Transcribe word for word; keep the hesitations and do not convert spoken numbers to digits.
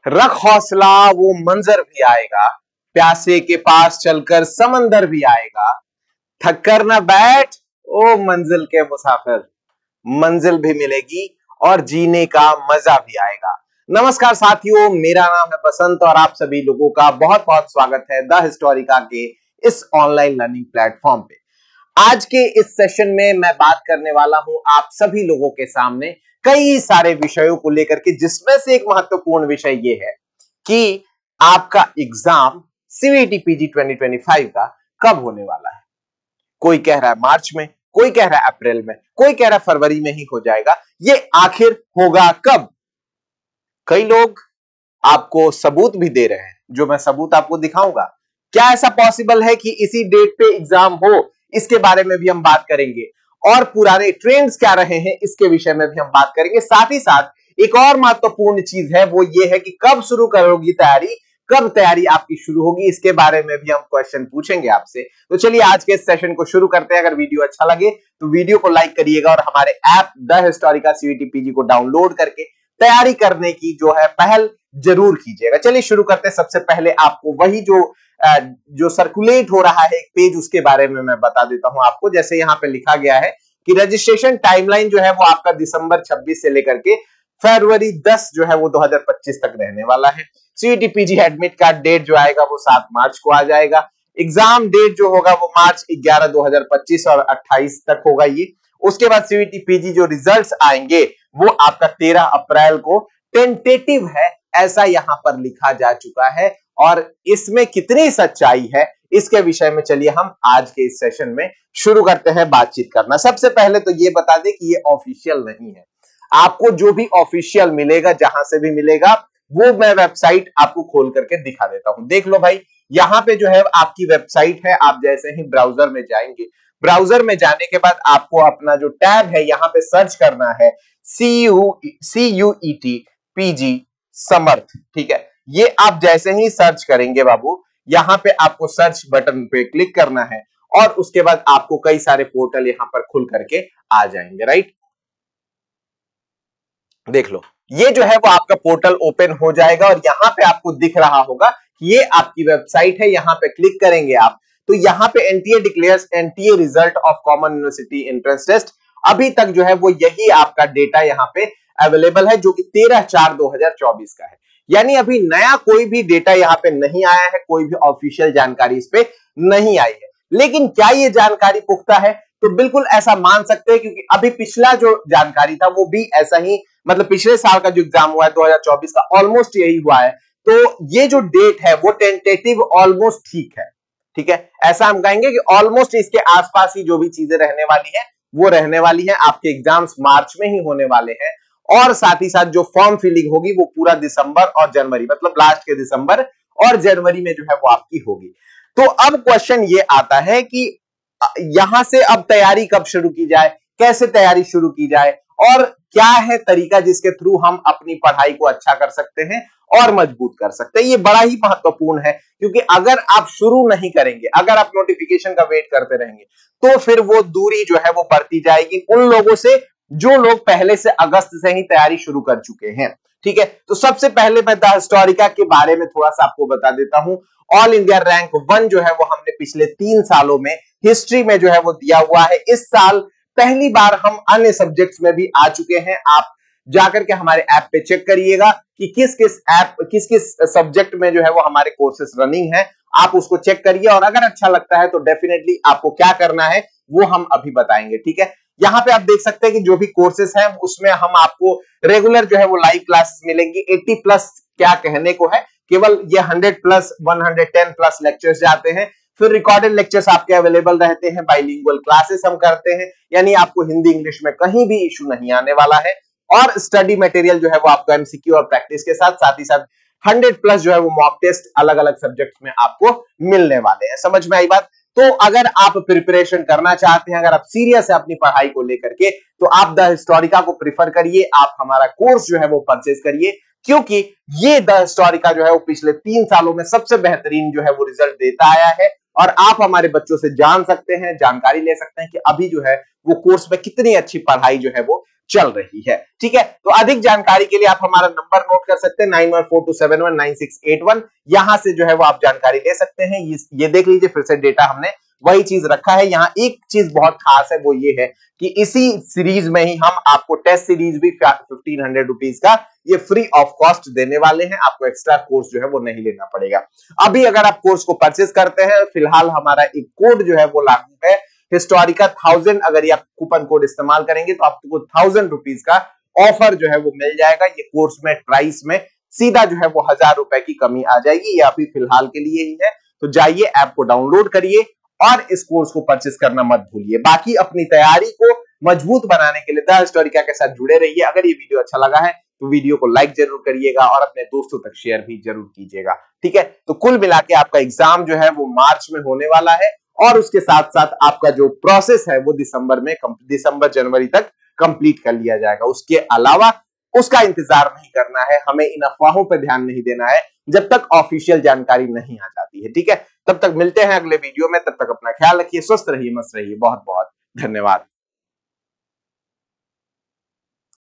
रख हौसला वो मंजर भी आएगा, प्यासे के पास चलकर समंदर भी आएगा। थक कर न बैठ ओ मंजिल के मुसाफिर, मंजिल भी मिलेगी और जीने का मजा भी आएगा। नमस्कार साथियों, मेरा नाम है बसंत और आप सभी लोगों का बहुत बहुत स्वागत है द हिस्टोरिका के इस ऑनलाइन लर्निंग प्लेटफॉर्म पे। आज के इस सेशन में मैं बात करने वाला हूं आप सभी लोगों के सामने कई सारे विषयों को लेकर के, जिसमें से एक महत्वपूर्ण विषय ये है कि आपका exam CUET PG twenty twenty five का कब होने वाला है। कोई कह रहा है मार्च में, कोई कह रहा है अप्रैल में, कोई कह रहा है फरवरी में ही हो जाएगा। ये आखिर होगा कब? कई लोग आपको सबूत भी दे रहे हैं, जो मैं सबूत आपको दिखाऊंगा। क्या ऐसा पॉसिबल है कि इसी डेट पे एग्जाम हो? इसके बारे में भी हम बात करेंगे और पुराने ट्रेंड्स क्या रहे हैं इसके विषय में भी हम बात करेंगे। साथ ही साथ एक और महत्वपूर्ण चीज है, वो ये है कि कब शुरू करोगी तैयारी, कब तैयारी आपकी शुरू होगी, इसके बारे में भी हम क्वेश्चन पूछेंगे आपसे। तो चलिए आज के इस सेशन को शुरू करते हैं। अगर वीडियो अच्छा लगे तो वीडियो को लाइक करिएगा और हमारे app the Historica CUET PG को डाउनलोड करके तैयारी करने की जो है पहल जरूर कीजिएगा। चलिए शुरू करते हैं। सबसे पहले आपको वही जो जो सर्कुलेट हो रहा है एक पेज, उसके बारे में मैं बता देता हूं आपको। जैसे यहाँ पे लिखा गया है कि रजिस्ट्रेशन टाइमलाइन जो है वो आपका दिसंबर छब्बीस से लेकर के फरवरी दस जो है वो दो हज़ार पच्चीस तक रहने वाला है। CET PG admit card date जो आएगा वो सात मार्च को आ जाएगा। एग्जाम डेट जो होगा वो मार्च ग्यारह दो हज़ार पच्चीस और अट्ठाईस तक होगा ये। उसके बाद सीईटी पीजी जो रिजल्ट्स आएंगे वो आपका तेरह अप्रैल को टेंटेटिव है, ऐसा यहां पर लिखा जा चुका है। और इसमें कितनी सच्चाई है इसके विषय में चलिए हम आज के इस सेशन में शुरू करते हैं बातचीत करना। सबसे पहले तो ये बता दें कि ये ऑफिशियल नहीं है। आपको जो भी ऑफिशियल मिलेगा, जहां से भी मिलेगा, वो मैं वेबसाइट आपको खोल करके दिखा देता हूं। देख लो भाई, यहाँ पे जो है आपकी वेबसाइट है। आप जैसे ही ब्राउजर में जाएंगे, ब्राउजर में जाने के बाद आपको अपना जो टैब है यहाँ पे सर्च करना है C U C U E T PG Samarth. ठीक है, ये आप जैसे ही सर्च करेंगे बाबू, यहाँ पे आपको सर्च बटन पे क्लिक करना है और उसके बाद आपको कई सारे पोर्टल यहाँ पर खुल करके आ जाएंगे। राइट, देख लो, ये जो है वो आपका पोर्टल ओपन हो जाएगा और यहाँ पे आपको दिख रहा होगा कि ये आपकी वेबसाइट है। यहाँ पे क्लिक करेंगे आप तो यहाँ पे NTA declares NTA result of common university entrance test. अभी तक जो है वो यही आपका डेटा यहाँ पे अवेलेबल है, जो कि तेरह चार दो हज़ार चौबीस का है। यानी अभी नया कोई भी डेटा यहाँ पे नहीं आया है, कोई भी ऑफिशियल जानकारी इस पे नहीं आई है। लेकिन क्या ये जानकारी पुख्ता है? तो बिल्कुल ऐसा मान सकते हैं, क्योंकि अभी पिछला जो जानकारी था वो भी ऐसा ही, मतलब पिछले साल का जो एग्जाम हुआ है दो हज़ार चौबीस का, ऑलमोस्ट यही हुआ है। तो ये जो डेट है वो टेंटेटिव ऑलमोस्ट ठीक है। ठीक है, ऐसा हम कहेंगे कि ऑलमोस्ट इसके आसपास ही जो भी चीजें रहने वाली है वो रहने वाली है। आपके एग्जाम्स मार्च में ही होने वाले हैं और साथ ही साथ जो फॉर्म फिलिंग होगी वो पूरा दिसंबर और जनवरी, मतलब लास्ट के दिसंबर और जनवरी में जो है वो आपकी होगी। तो अब क्वेश्चन ये आता है कि यहां से अब तैयारी कब शुरू की जाए, कैसे तैयारी शुरू की जाए और क्या है तरीका जिसके थ्रू हम अपनी पढ़ाई को अच्छा कर सकते हैं और मजबूत कर सकते हैं। ये बड़ा ही महत्वपूर्ण है, क्योंकि अगर आप शुरू नहीं करेंगे, अगर आप नोटिफिकेशन का वेट करते रहेंगे, तो फिर वो दूरी जो है वो बढ़ती जाएगी उन लोगों से जो लोग पहले से अगस्त से ही तैयारी शुरू कर चुके हैं। ठीक है, तो सबसे पहले मैं द हिस्टोरिका के बारे में थोड़ा सा आपको बता देता हूं। ऑल इंडिया रैंक वन जो है वो हमने पिछले तीन सालों में हिस्ट्री में जो है वो दिया हुआ है। इस साल पहली बार हम अन्य सब्जेक्ट्स में भी आ चुके हैं। आप जाकर के हमारे ऐप पे चेक करिएगा कि किस किस ऐप किस किस सब्जेक्ट में जो है वो हमारे कोर्सेस रनिंग है। आप उसको चेक करिए और अगर अच्छा लगता है तो डेफिनेटली आपको क्या करना है वो हम अभी बताएंगे। ठीक है, यहाँ पे आप देख सकते हैं कि जो भी कोर्सेस हैं उसमें हम आपको रेगुलर जो है वो लाइव क्लासेस मिलेंगी। अस्सी प्लस क्या कहने को है, केवल ये हंड्रेड प्लस एक सौ दस प्लस लेक्चर्स जाते हैं। फिर रिकॉर्डेड लेक्चर्स आपके अवेलेबल रहते हैं। बाइलिंगुअल क्लासेस हम करते हैं, यानी आपको हिंदी इंग्लिश में कहीं भी इशू नहीं आने वाला है। और स्टडी मटेरियल जो है वो आपको एमसीक्यू और प्रैक्टिस के साथ साथ ही साथ हंड्रेड प्लस जो है वो मॉक टेस्ट अलग अलग सब्जेक्ट्स में आपको मिलने वाले हैं। समझ में आई बात? तो अगर आप प्रिपरेशन करना चाहते हैं, अगर आप सीरियस है अपनी पढ़ाई को लेकर के, तो आप द हिस्टोरिका को प्रिफर करिए। आप हमारा कोर्स जो है वो परचेज करिए, क्योंकि ये द हिस्टोरिका जो है वो पिछले तीन सालों में सबसे बेहतरीन जो है वो रिजल्ट देता आया है। और आप हमारे बच्चों से जान सकते हैं, जानकारी ले सकते हैं कि अभी जो है वो कोर्स में कितनी अच्छी पढ़ाई जो है वो चल रही है। ठीक है, तो अधिक जानकारी के लिए आप हमारा नंबर नोट कर सकते हैं nine one four two seven one nine six eight one. यहां से जो है वो आप जानकारी ले सकते हैं। ये देख लीजिए फिर से डेटा हमने वही चीज रखा है। यहाँ एक चीज बहुत खास है, वो ये है कि इसी सीरीज में ही हम आपको टेस्ट सीरीज भी फिफ्टीन हंड्रेड रुपीज का ये फ्री ऑफ कॉस्ट देने वाले हैं। आपको एक्स्ट्रा कोर्स जो है वो नहीं लेना पड़ेगा। अभी अगर आप कोर्स को परचेस करते हैं, फिलहाल हमारा एक कोड जो है वो लागू है, हिस्टोरिका थाउजेंड। अगर ये आप कूपन कोड इस्तेमाल करेंगे तो आपको थाउजेंड रुपीज का ऑफर जो है वो मिल जाएगा। ये कोर्स में प्राइस में सीधा जो है वो हजार रुपए की कमी आ जाएगी। ये अभी फिलहाल के लिए ही है, तो जाइए ऐप को डाउनलोड करिए और इस कोर्स को परचेस करना मत भूलिए। बाकी अपनी तैयारी को मजबूत बनाने के लिए द हिस्टोरिका के साथ जुड़े रहिए। अगर ये वीडियो अच्छा लगा है तो वीडियो को लाइक जरूर करिएगा और अपने दोस्तों तक शेयर भी जरूर कीजिएगा। ठीक है, तो कुल मिला के आपका एग्जाम जो है वो मार्च में होने वाला है और उसके साथ साथ आपका जो प्रोसेस है वो दिसंबर में दिसंबर जनवरी तक कंप्लीट कर लिया जाएगा। उसके अलावा उसका इंतजार नहीं करना है, हमें इन अफवाहों पर ध्यान नहीं देना है जब तक ऑफिशियल जानकारी नहीं आ जाती है। ठीक है, तब तक मिलते हैं अगले वीडियो में। तब तक अपना ख्याल रखिए, स्वस्थ रहिए, मस्त रहिए। बहुत बहुत धन्यवाद।